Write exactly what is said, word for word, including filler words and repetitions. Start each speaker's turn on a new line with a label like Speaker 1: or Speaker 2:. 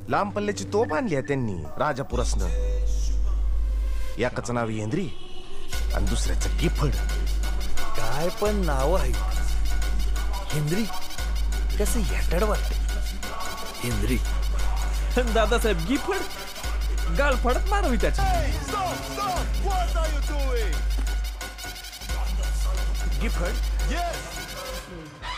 Speaker 1: लांब पल्ल्याची तोप आणली आहे त्यांनी राजापुरसनं. एकाचं नाव हेंद्री आणि दुसऱ्याचं गिफड.
Speaker 2: काय पण नाव आहे. हेंद्री कसं येटाड वाटत. हेंद्री
Speaker 3: दादासाहेब गिफड गाळ फडत मारावी त्याची.
Speaker 2: गिफड